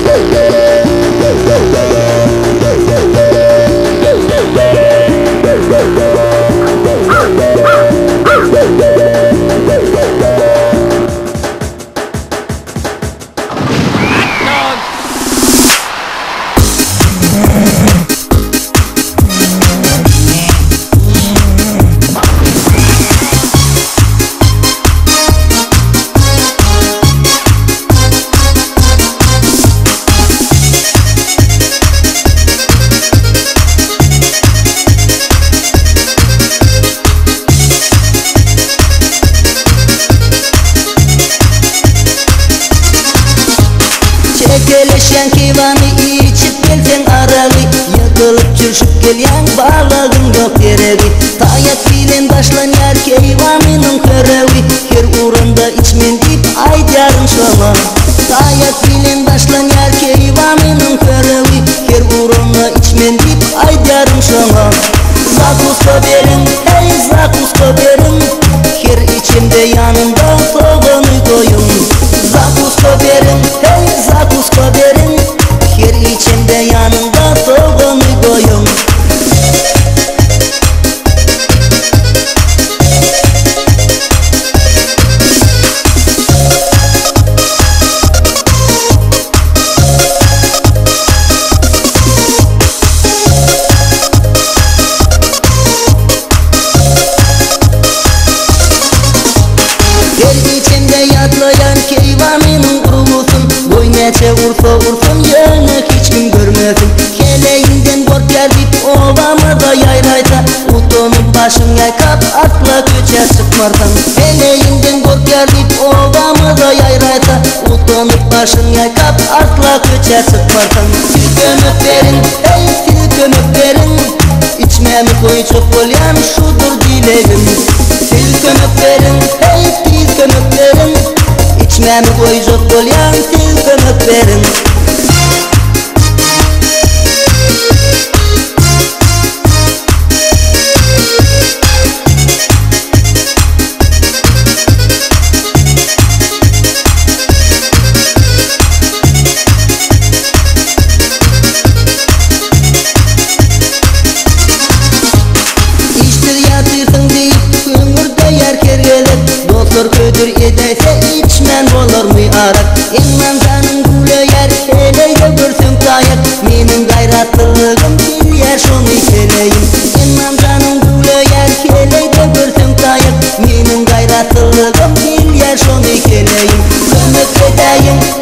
Çekeleşen keyvanı içip gelsen aralı, yakılıp çürşüp gelyen balığın yok yerevi. Tayak bilen başlan yer keyvanının körevi, her uğrunda içmen dip aydyarın şola. Tayak bilen başlan yer keyvanının körevi, her uğrunda içmen dip aydyarın şola. Zakusko verin, hey zakusko verin, her içimde yanında soğanı koyun. Zakusko verin, hey zakusko verin, her içimde yanında soğanı koyun. Her içimde yatlayan keyvanının kurusun, boy neçe ursun yanık hiç kim görmesin. Keleğinden kork gerdip ovamı da yayraysa, utonun başın yaykap atla köçe çıkmarsan. Keleğinden kork gerdip ovamı da yayraysa, utonun başın yaykap atla köçe çıkmarsan. Silkönüp verin, hey silkönüp verin, içmemi koy çok bolyan şudur dileğim. Silkönüp verin, hey silkönüp verin, içmemi koy çok bolyan silkönüp verin. Doktor kötür edeyse içmen olur mu arak? İnman canım gülü yer, heleyde görsün dayak. Benim gayratlılığım bir yer şunu keleyim. İnman canım gülü yer, heleyde görsün dayak. Benim gayratlılığım bir yer şunu keleyim. Kömük edeyim,